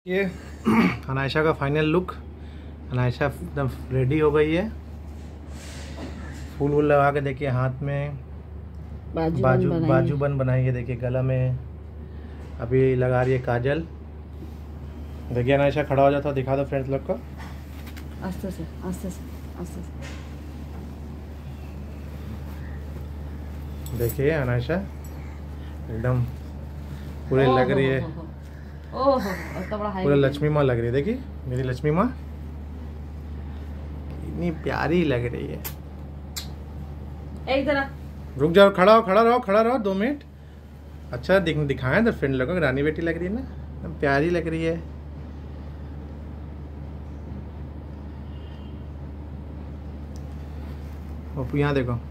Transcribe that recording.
ये अनायशा का final look. Anaysha एकदम रेडी हो गई है। फूल वूल लगा के देखिए, हाथ में बाजूबंद बनाई है। देखिए गला में अभी लगा रही है काजल। देखिए अनायशा, खड़ा हो जाता, दिखा दो फ्रेंड्स लोग को। आस्ते से आस्ते से आस्ते से। देखिए अनायशा एकदम पूरे लग रही है। ओहो, पूरे लक्ष्मी माँ लग रही है। देखिए मेरी लक्ष्मी माँ कितनी प्यारी लग रही है। एक तरह रुक जाओ, खड़ा रहो 2 मिनट। अच्छा दिखाएं तो फ्रेंड लोगों को, रानी बेटी लग रही है ना, एकदम प्यारी लग रही है। और यहाँ देखो,